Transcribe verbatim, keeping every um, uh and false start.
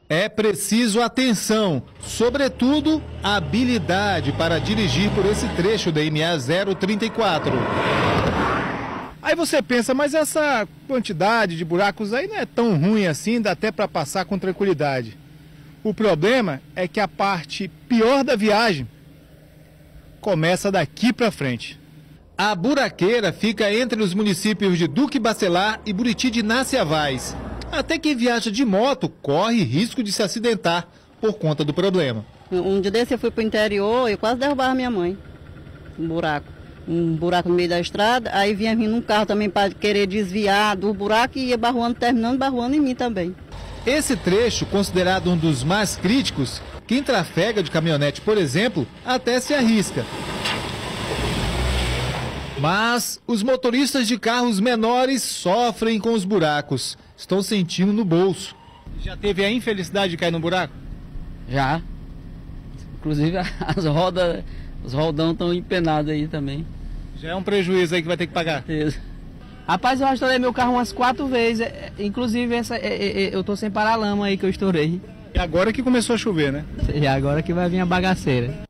É preciso atenção, sobretudo habilidade para dirigir por esse trecho da M A zero trinta e quatro. Aí você pensa, mas essa quantidade de buracos aí não é tão ruim assim, dá até para passar com tranquilidade. O problema é que a parte pior da viagem começa daqui para frente. A buraqueira fica entre os municípios de Duque Bacelar e Buriti de Inaciavaz. Até quem viaja de moto corre risco de se acidentar por conta do problema. Um dia desse eu fui para o interior, eu quase derrubava minha mãe. Um buraco. Um buraco no meio da estrada, aí vinha vindo um carro também para querer desviar do buraco e ia barruando, terminando barruando em mim também. Esse trecho, considerado um dos mais críticos, quem trafega de caminhonete, por exemplo, até se arrisca. Mas os motoristas de carros menores sofrem com os buracos. Estão sentindo no bolso. Já teve a infelicidade de cair no buraco? Já. Inclusive as rodas, os rodão estão empenados aí também. Já é um prejuízo aí que vai ter que pagar. Rapaz, eu já estourei meu carro umas quatro vezes. Inclusive essa, eu tô sem paralama aí que eu estourei. E agora que começou a chover, né? E agora que vai vir a bagaceira.